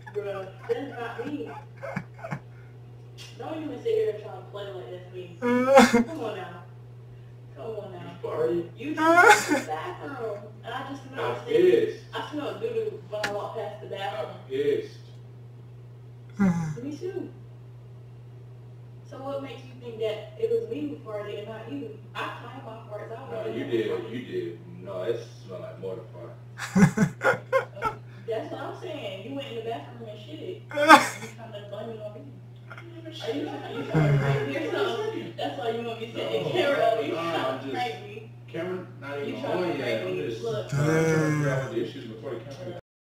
Bro, that's not me. Don't even sit here and try to play like that's me. Come on now. Come on now. You farted? You just went to the bathroom. And I just smelled I'm pissed. I smelled doo-doo when I walked past the bathroom. I'm pissed. Me too. So what makes you think that it was me who farted and not you? I claim my farts. No, you did. No, it smelled like mortar fart. That's what I'm saying. You went in the bathroom and shit. You trying to blame it on me? Are you trying to hear something? That's why you want me to sit the camera up. You trying to prank me. Camera not even You on trying to yet. prank me. I'm just Look. trying to figure out the issues before the camera